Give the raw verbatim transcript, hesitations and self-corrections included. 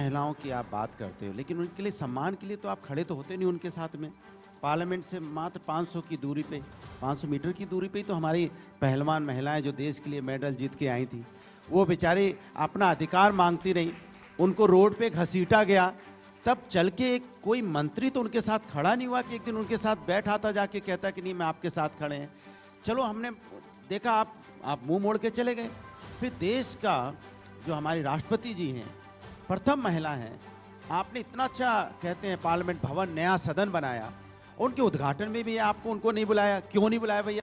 महिलाओं की आप बात करते हो, लेकिन उनके लिए सम्मान के लिए तो आप खड़े तो होते नहीं उनके साथ में। पार्लियामेंट से मात्र पाँच सौ की दूरी पे, पाँच सौ मीटर की दूरी पे ही तो हमारी पहलवान महिलाएं जो देश के लिए मेडल जीत के आई थी, वो बेचारी अपना अधिकार मांगती रही, उनको रोड पे घसीटा गया। तब चल के एक कोई मंत्री तो उनके साथ खड़ा नहीं हुआ कि एक दिन उनके साथ बैठ आता जाके कहता कि नहीं मैं आपके साथ खड़े हैं। चलो हमने देखा आप आप मुंह मोड़ के चले गए। फिर देश का जो हमारे राष्ट्रपति जी हैं, प्रथम महिला हैं, आपने इतना अच्छा कहते हैं पार्लियामेंट भवन नया सदन बनाया, उनके उद्घाटन में भी आपको उनको नहीं बुलाया, क्यों नहीं बुलाया भैया?